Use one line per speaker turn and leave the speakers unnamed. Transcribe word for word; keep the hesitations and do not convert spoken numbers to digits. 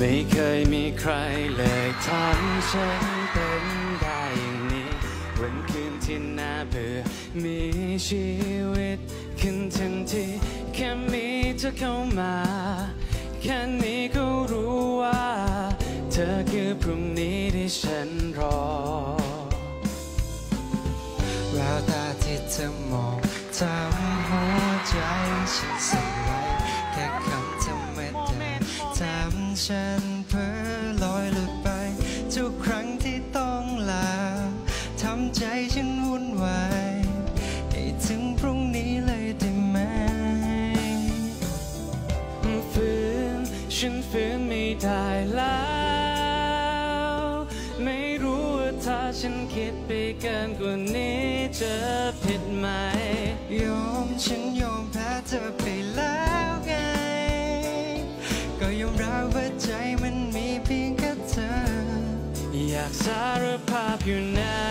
ไม่เคยมีใครเลยทำฉันเป็นได้อย่างนี้วันคืนที่น่าเบื่อมีชีวิตขึ้นทันทีแค่มีเธอเข้ามาแค่นี้ก็รู้ว่าเธอคือพรุ่งนี้ที่ฉันรอ
แววตาที่เธอมองทำหัวใจฉันสั่นไหวแค่คำธรรมดาทำฉันเพ้อลอยหลุดไปทุกครั้งที่ต้องลาทำใจฉันวุ่นวายให้ถึงพรุ่งนี้เลยได้ไหม
ฝืนฉันฝืนไม่ได้แล้วไม่รู้ว่าถ้าฉันคิดไปเกินกว่านี้จะผิดไหม
ยอมฉันยอมแพ้เธอไปแล้วไงก็ยอมรับว่าใจมันมีเพียงแค่เธอ
อยากสารภาพอยู่นะ